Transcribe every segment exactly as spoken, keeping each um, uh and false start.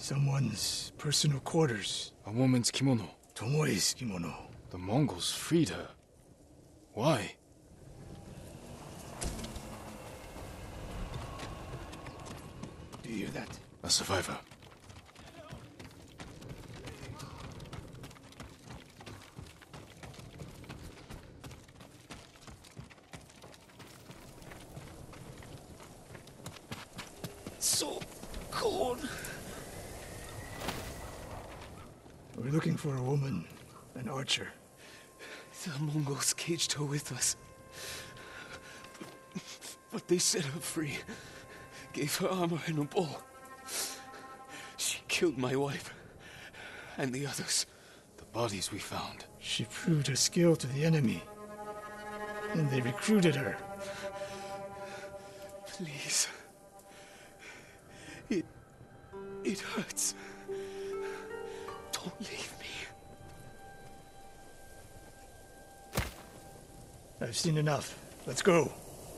Someone's personal quarters. A woman's kimono. Tomoe's kimono. The Mongols freed her. Why? Do you hear that? A survivor. So cold. We're looking for a woman, an archer. The Mongols caged her with us. But they set her free. Gave her armor and a bow. She killed my wife. And the others. The bodies we found. She proved her skill to the enemy. And they recruited her. Please. It... it hurts. Don't leave me. I've seen enough. Let's go.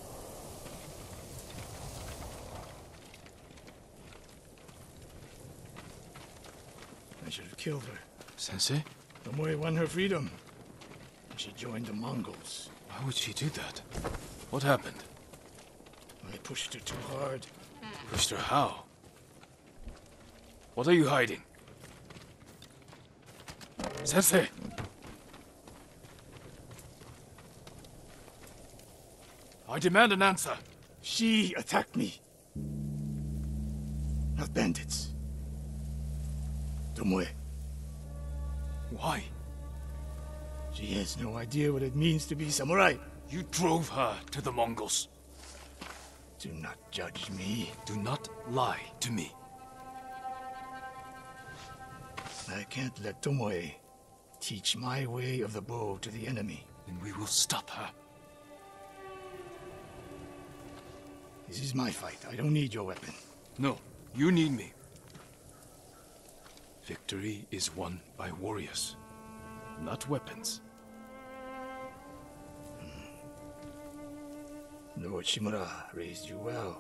I should have killed her. Sensei? Tomoe won her freedom. And she joined the Mongols. Why would she do that? What happened? I pushed her too hard. Pushed her how? What are you hiding? Sensei! I demand an answer. She attacked me. Not bandits. Tomoe. Why? She has no idea what it means to be samurai. You drove her to the Mongols. Do not judge me. Do not lie to me. I can't let Tomoe teach my way of the bow to the enemy. Then we will stop her. This is my fight. I don't need your weapon. No, you need me. Victory is won by warriors, not weapons. Lord Shimura raised you well.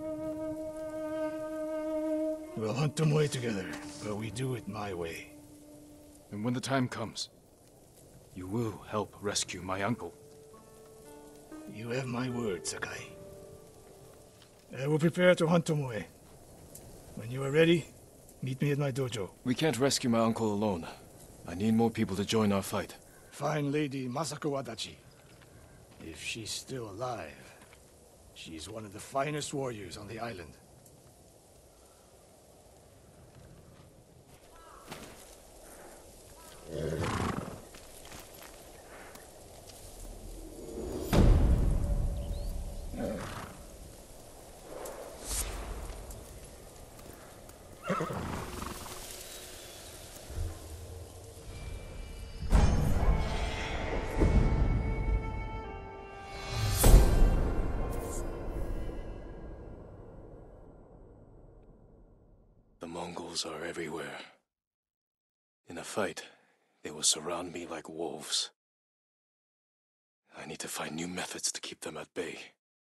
We'll hunt Tomoe together, but we do it my way. And when the time comes, you will help rescue my uncle. You have my word, Sakai. I will prepare to hunt Tomoe. When you are ready, meet me at my dojo. We can't rescue my uncle alone. I need more people to join our fight. Find Lady Masako Wadachi. If she's still alive, she's one of the finest warriors on the island. The Mongols are everywhere. In a fight, they will surround me like wolves. I need to find new methods to keep them at bay.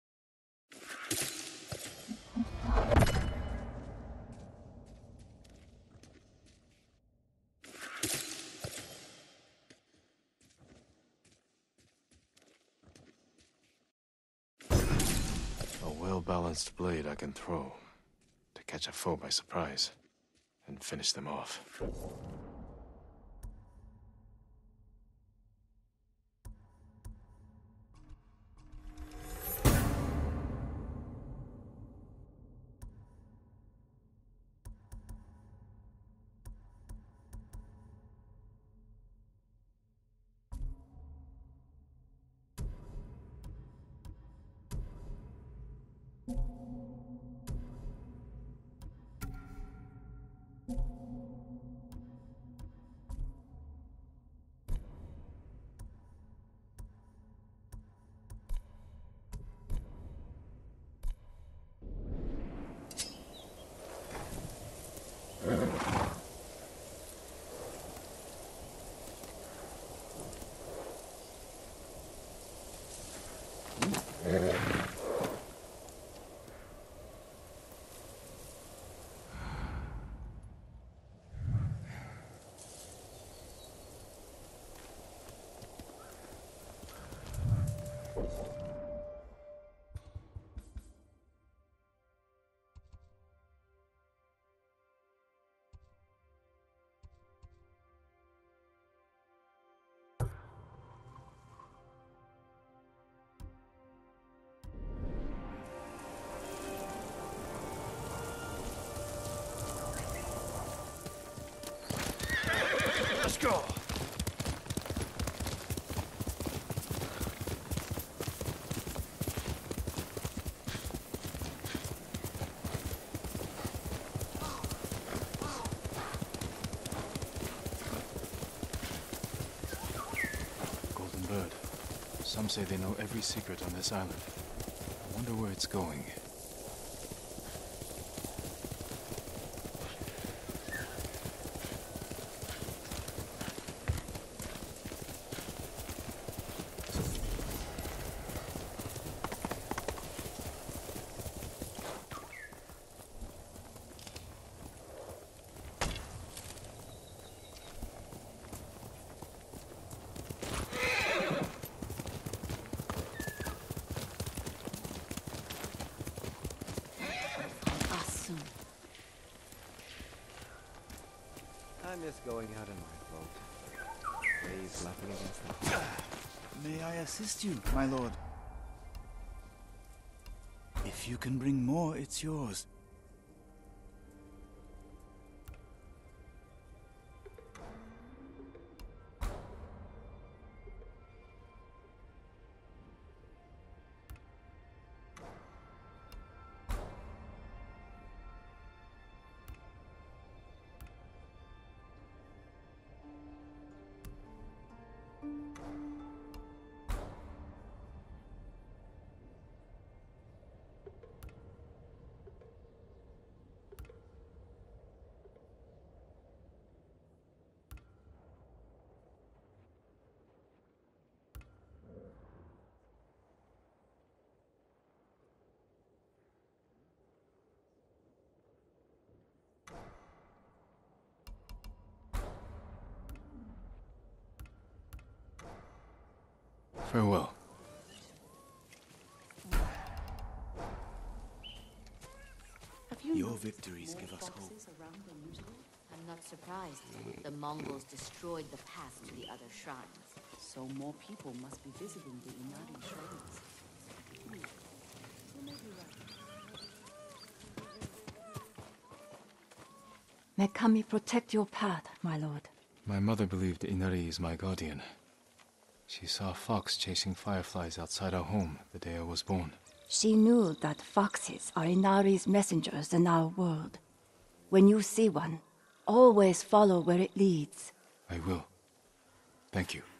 A well-balanced blade I can throw to catch a foe by surprise and finish them off. go! Golden Bird. Some say they know every secret on this island. I wonder where it's going. I miss going out in my boat. Waves lapping against the... May I assist you, my lord? If you can bring more, it's yours. Farewell. Your victories give us hope. I'm not surprised. The Mongols destroyed the path to the other shrines. So more people must be visiting the Inari shrines. May Kami protect your path, my lord. My mother believed Inari is my guardian. She saw a fox chasing fireflies outside our home the day I was born. She knew that foxes are Inari's messengers in our world. When you see one, always follow where it leads. I will. Thank you.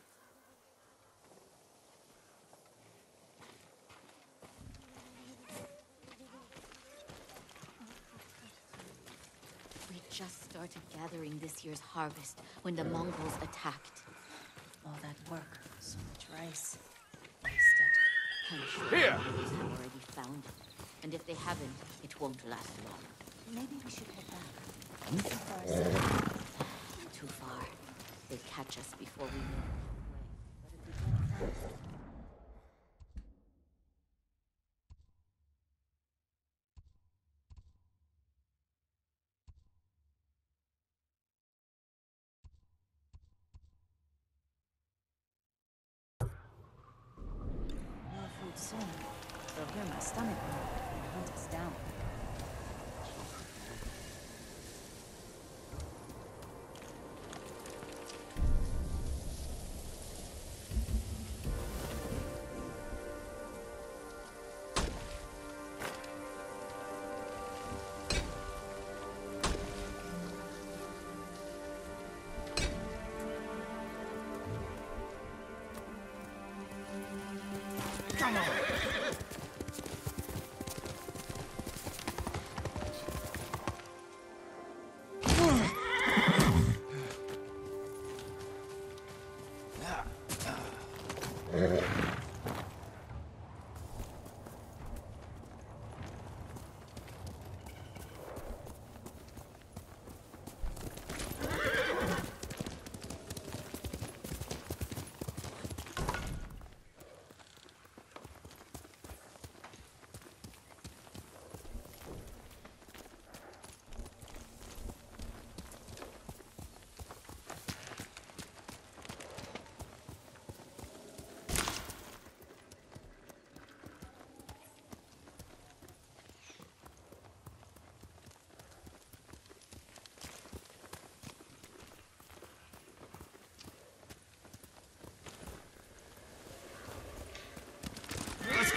We just started gathering this year's harvest when the Mongols attacked. All that work, so much rice. Wasted. I'm sure Here! the Mongols have already found it. And if they haven't, it won't last long. Maybe we should head back. So far as that. Too far. They catch us before we know it. No food soon. They'll hear my stomach growl and hunt us down.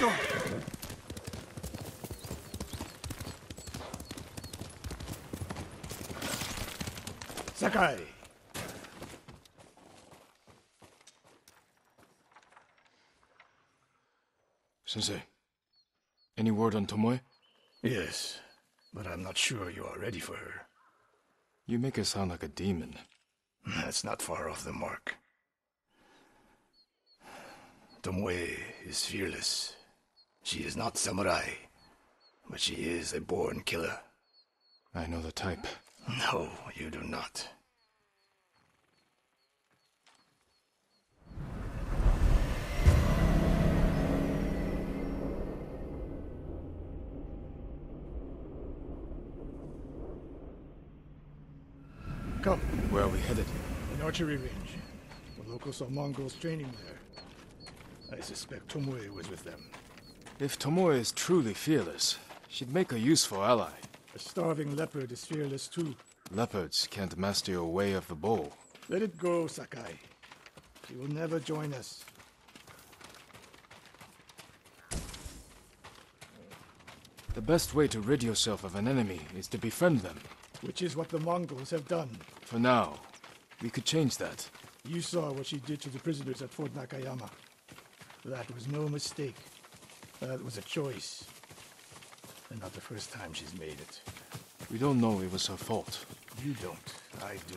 go! Sakai! Sensei, any word on Tomoe? Yes, but I'm not sure you are ready for her. You make her sound like a demon. That's not far off the mark. Tomoe is fearless. She is not samurai, but she is a born killer. I know the type. No, you do not. Come. Where are we headed? An archery range. The locals saw Mongols training there. I suspect Tomoe was with them. If Tomoe is truly fearless, she'd make a useful ally. A starving leopard is fearless too. Leopards can't master your way of the bow. Let it go, Sakai. She will never join us. The best way to rid yourself of an enemy is to befriend them. Which is what the Mongols have done. For now, we could change that. You saw what she did to the prisoners at Fort Nakayama. That was no mistake. That was a choice. And not the first time she's made it. We don't know it was her fault. You don't. I do.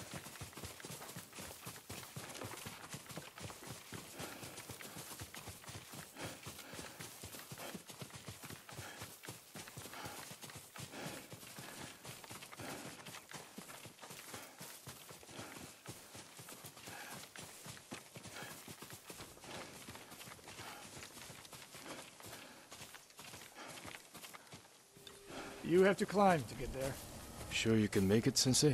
You have to climb to get there. Sure you can make it, Sensei?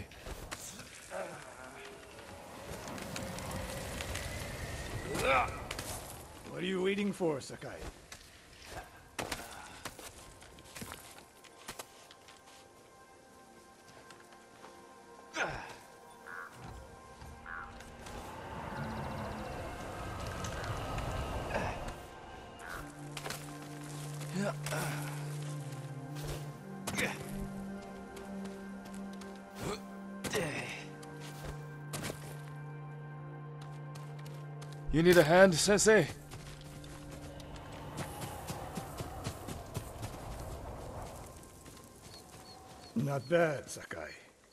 What are you waiting for, Sakai? You need a hand, Sensei? Not bad, Sakai.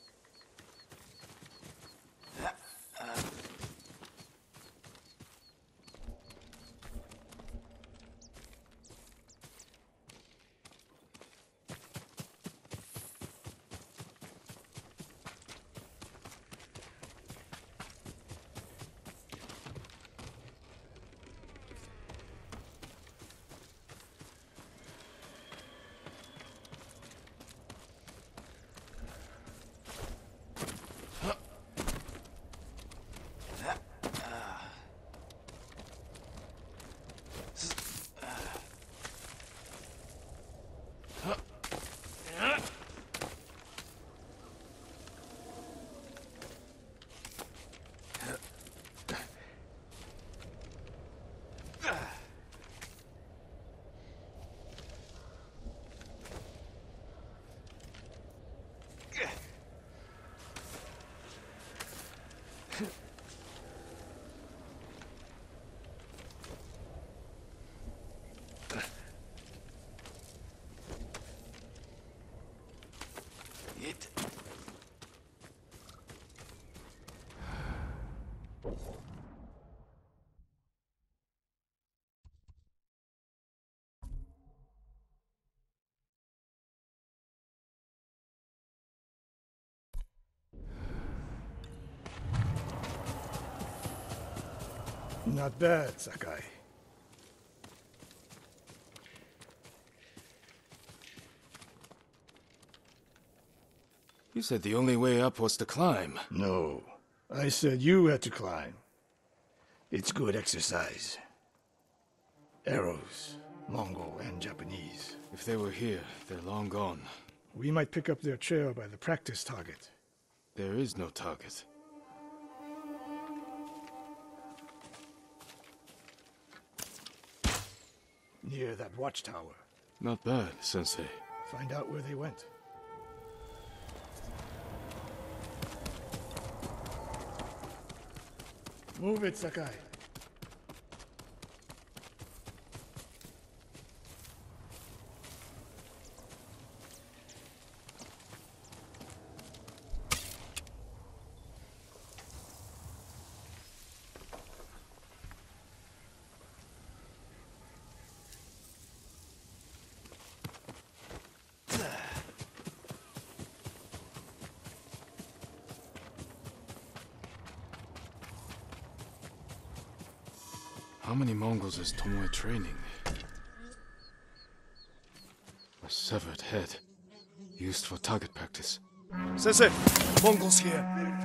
Not bad, Sakai. You said the only way up was to climb. No. I said you had to climb. It's good exercise. Arrows, Mongol and Japanese. If they were here, they're long gone. We might pick up their trail by the practice target. There is no target. near that watchtower. Not bad, Sensei. Find out where they went. Move it, Sakai. How many Mongols is Tomoe training? A severed head, used for target practice. Sensei, Mongols here.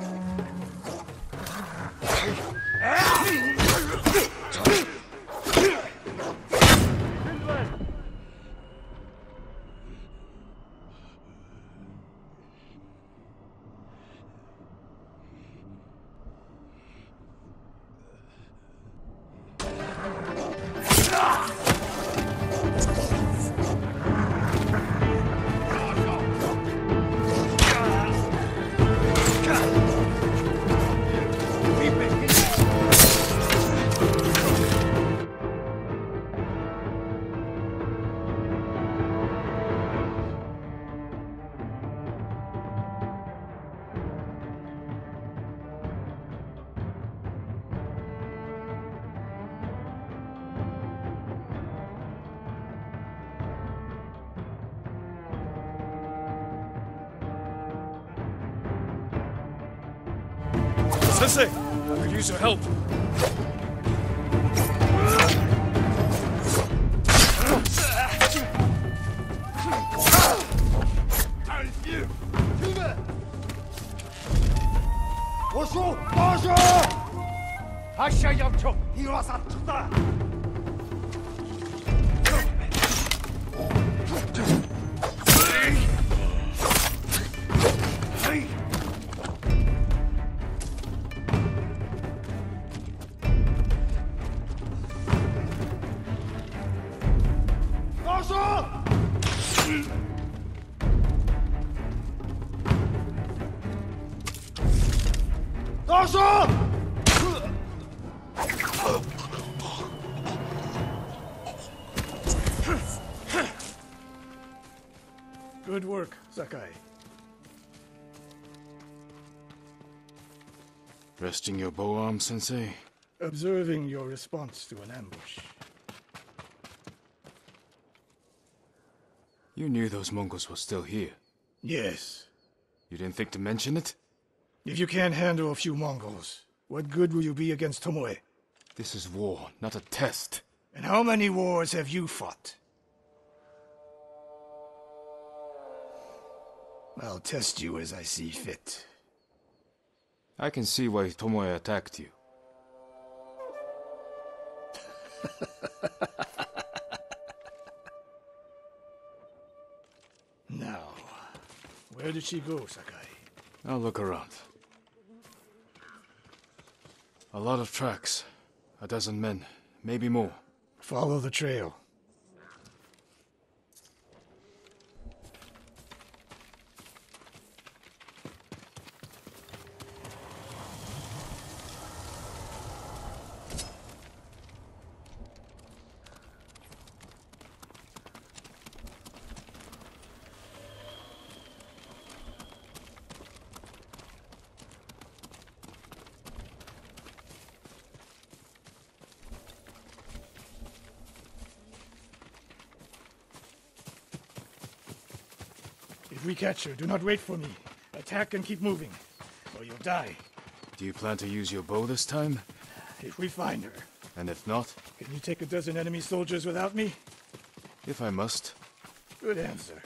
Sensei, I could use your help. Good work, Sakai. Resting your bow arm, Sensei? Observing your response to an ambush. You knew those Mongols were still here. Yes. You didn't think to mention it? If you can't handle a few Mongols, what good will you be against Tomoe? This is war, not a test. And how many wars have you fought? I'll test you as I see fit. I can see why Tomoe attacked you. Now, where did she go, Sakai? I'll look around. A lot of tracks. A dozen men, maybe more. Follow the trail. If we catch her, do not wait for me. Attack and keep moving, or you'll die. Do you plan to use your bow this time? If we find her. And if not? Can you take a dozen enemy soldiers without me? If I must. Good answer.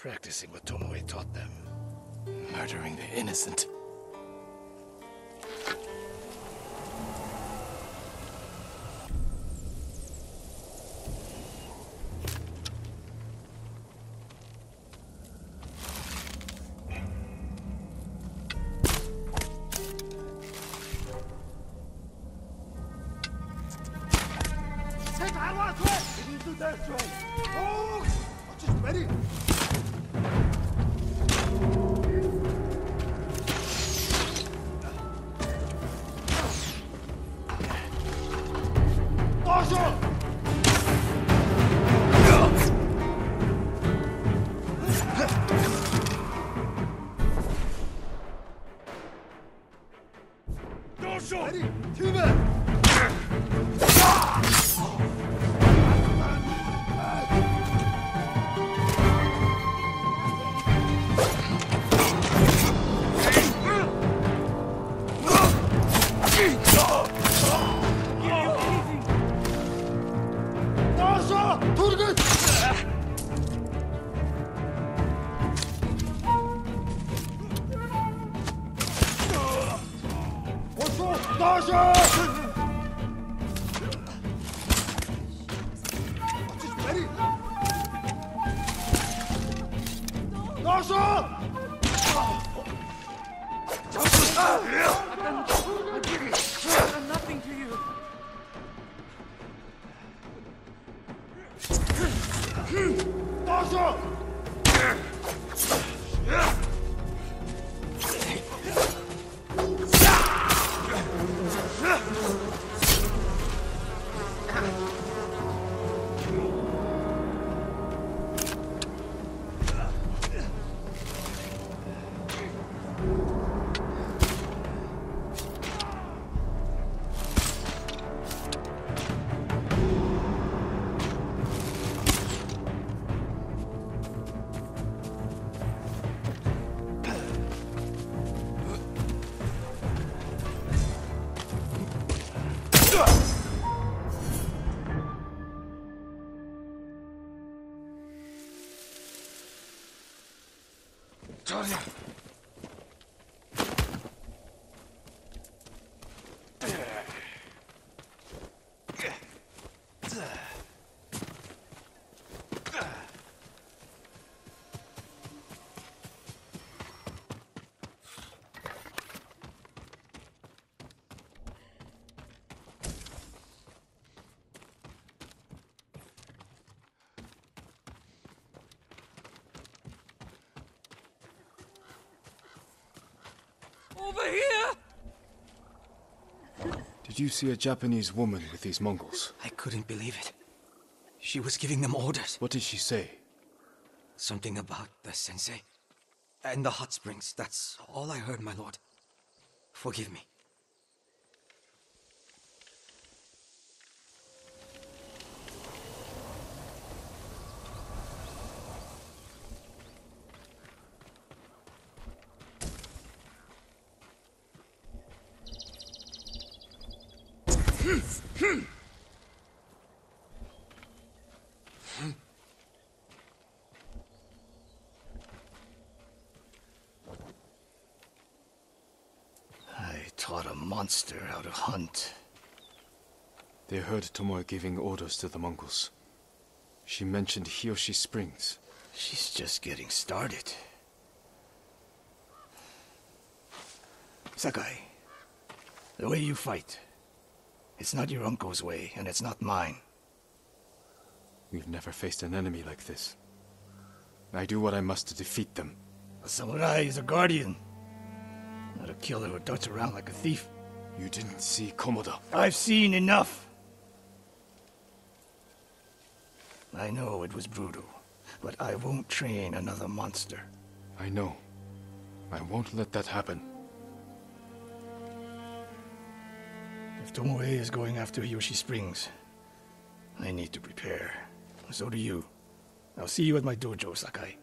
practicing what Tomoe taught them. Murdering the innocent. Over here! Did you see a Japanese woman with these Mongols? I couldn't believe it. She was giving them orders. What did she say? Something about the sensei. And the hot springs. That's all I heard, my lord. Forgive me. I taught a monster how to hunt. They heard Tomoe giving orders to the Mongols. She mentioned Hiyoshi Springs. She's just getting started. Sakai, the way you fight, it's not your uncle's way, and it's not mine. We've never faced an enemy like this. I do what I must to defeat them. A samurai is a guardian, not a killer who darts around like a thief. You didn't see Komoda. I've seen enough. I know it was brutal, but I won't train another monster. I know. I won't let that happen. If Tomoe is going after Hiyoshi Springs, I need to prepare. So do you. I'll see you at my dojo, Sakai.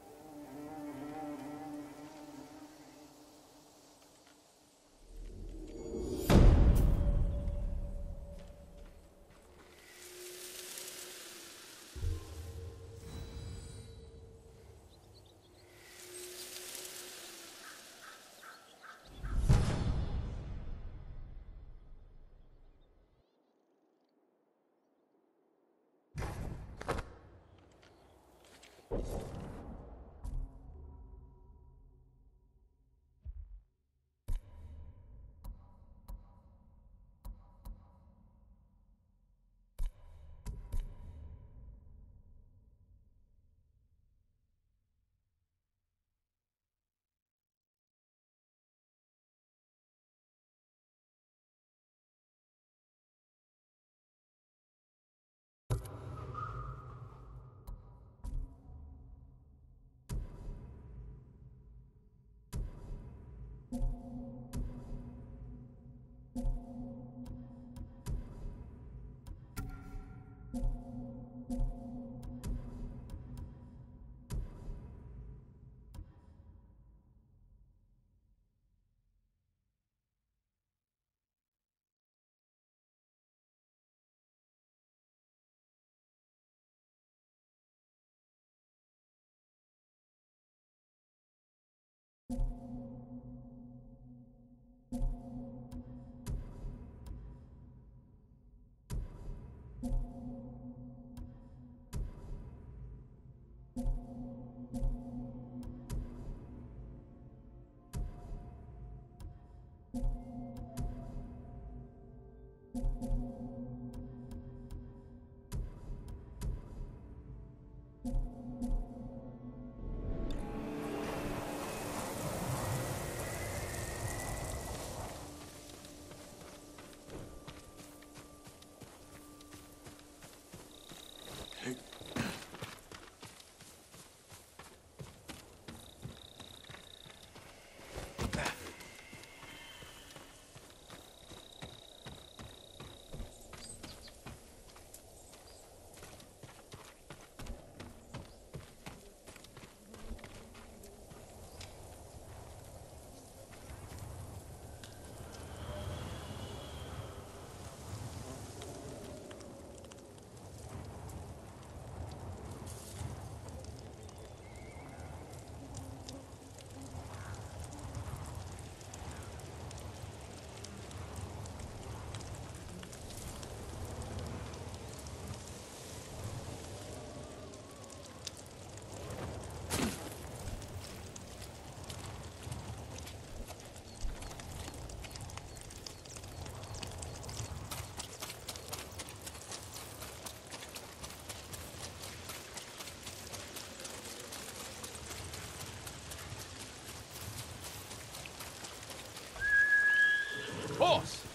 Boss!